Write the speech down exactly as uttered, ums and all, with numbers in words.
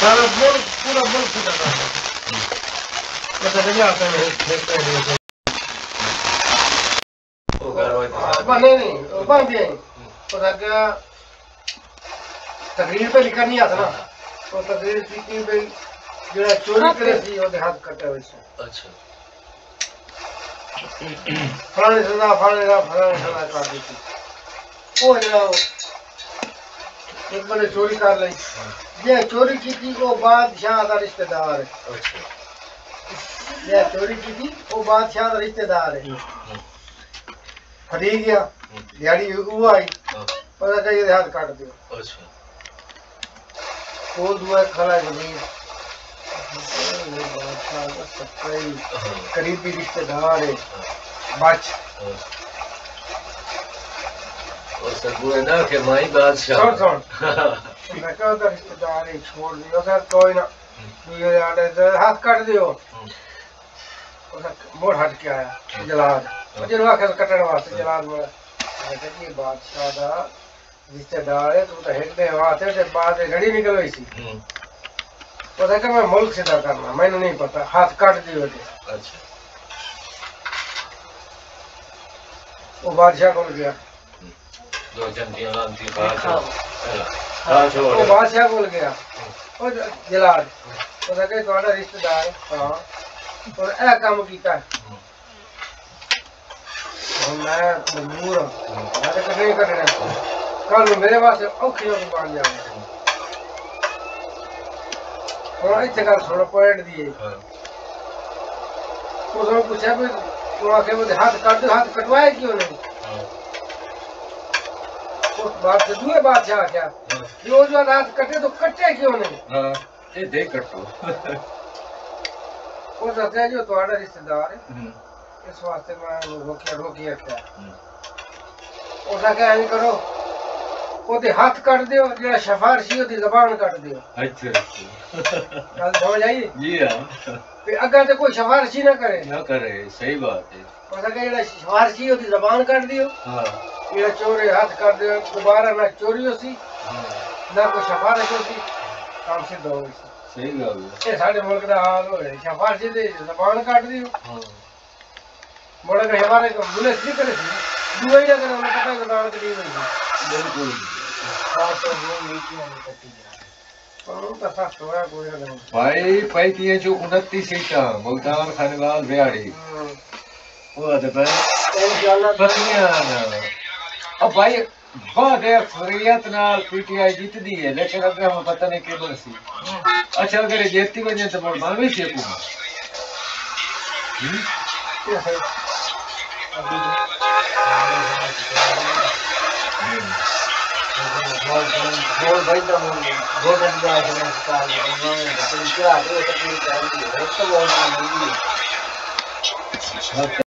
सारा मुल्क पूरा मुल्क से जाता है ऐसा नहीं आता है देखते हैं वो घर वाले बने नहीं बन गए पता क्या तकरीर पे लिखा नहीं आता ना तो तकरीर की पे जो चोरी करे थी और हाथ कटे हुए से अच्छा फलाने सजा फलाने का फलाने सजा काट दी थी वो जनाब एक बड़े चोरी कर ली ये चोरी की थी वो बादशाह का रिश्तेदार है ये चोरी की थी वो बादशाह का रिश्तेदार है खरीद गया दिहाड़ी वो आई पता क्या ये हाथ काट दिया अच्छा वो दुआ खड़ा है जमीन करीबी रिश्तेदार है बच और सब ना के माई बादशाह सुन सुन मैं क्या उधर रिश्तेदार है छोड़ दियो सर कोई ना ये आड़े हाथ काट दियो उसका मोड़ हट के आया जलाद जलवा के कटने वास्ते जलाद में ये बादशाह दा रिश्तेदार है तो हेडने वास्ते से बाद घड़ी निकल गई सी पता क्या मैं मुल्क सीधा करना मैंने नहीं पता हाथ काट दिए थे अच्छा वो बादशाह बोल गया दो जंतियां लांती बादशाह हां छोड़ वो बादशाह बोल गया ओ जलाद पता क्या तुम्हारा रिश्तेदार हां और ए काम कीता और मैं मजबूर हूं मैं तो नहीं करना कल मेरे वास्ते औखियों को बांध जाओ और इतने का थोड़ा पॉइंट दिए उसने पूछा भी तुम आके वो हाथ काट दो हाथ कटवाए क्यों नहीं उस बात से दूसरे बात क्या क्या वो जो हाथ कटे तो कटे क्यों नहीं हां ये देख कटो वो कहते हैं जो तुम्हारा रिश्तेदार है इस वास्ते मैं रोकिया रोकिया क्या उसने क्या नहीं करो ओदे हाथ काट दियो जेड़ा सिफारिशी ओदी ज़बान काट दियो अच्छा गल समझ आई जी हां पे अगर तो कोई सिफारिशी ना करे ना करे सही बात है पता क्या जेड़ा सिफारिशी ओदी ज़बान काट दियो हां जेड़ा चोरी हाथ काट दियो दोबारा ना चोरी होसी ना कोई सिफारिश होसी काम सिद्ध हो गई सही गल है ये साडे मुल्क दा हाल होए सिफारिशी दे ज़बान काट दियो हां मोड़ा के हमारे को पुलिस नहीं करे दुआ ही ना करे उन्हें पता ज़बान कटी हुई बिल्कुल भाई पैंतीस जो उनतीस सीटा मुल्तान खानवाल बिहाड़ी वो आते पर अब भाई बहुत अक्सरियत नाल पीटीआई जीतदी है लेकिन अगर हमें पता नहीं के बरसी अच्छा अगर जीतती वजह तो बोल मानवी से को बोल भाई तो बोल दिया है मैं स्टार में तो क्या है तो तकलीफ है तो वो नहीं है